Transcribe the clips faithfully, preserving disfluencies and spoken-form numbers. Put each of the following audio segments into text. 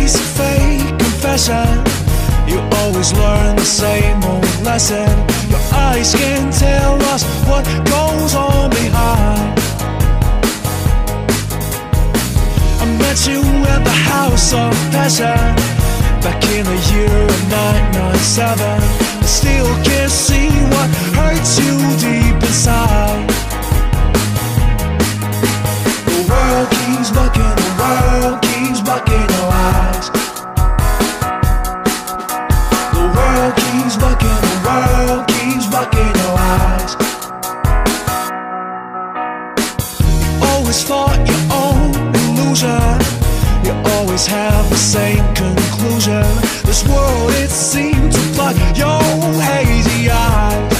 face a fake confession. You always learn the same old lesson. Your eyes can tell us what goes on behind. I met you at the House of Passion back in the year of nine nine seven. I still can't see what hurts you deep inside. The world keeps bucking, the world keeps bucking your eyes. The world keeps bucking, the world keeps bucking your eyes. You always thought your own illusion. You always have the same conclusion. This world, it seemed to block your hazy eyes.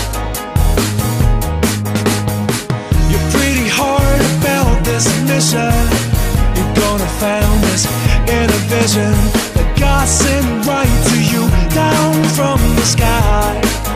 You're pretty hard about this mission. You're gonna found this inner vision that God sent right to you down from the sky.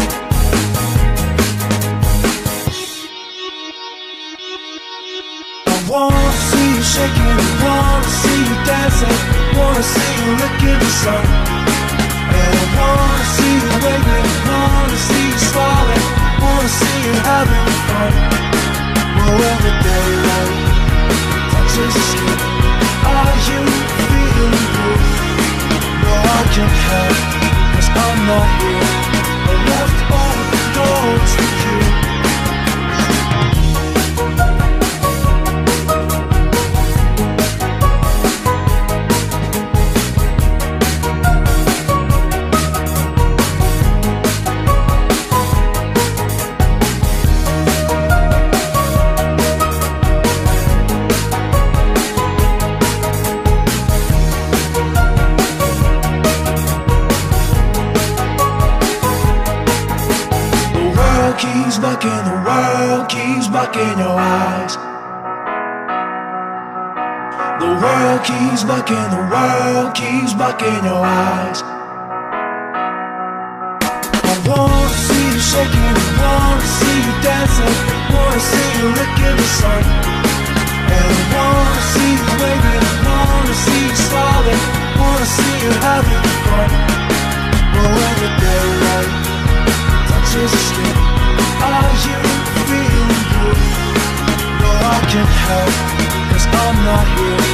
I wanna see you shaking, I wanna see you dancing, wanna see you licking the sun. And I wanna see you waving, wanna see you smiling, wanna see you having fun. Well, every daylight touches your skin. Are you feeling good? No, I can't help, cause I'm not here. I left all the doors for you. Keeps bucking, the world keeps bucking your eyes. The world keeps bucking, the world keeps bucking your eyes. I wanna see you shaking, I wanna see you dancing, wanna see you licking the sun. And I wanna see you waving, I wanna see you smiling, wanna see you having fun. Oh, every daylight touches your skin. Are you feeling good? No, I can't help, cause I'm not here.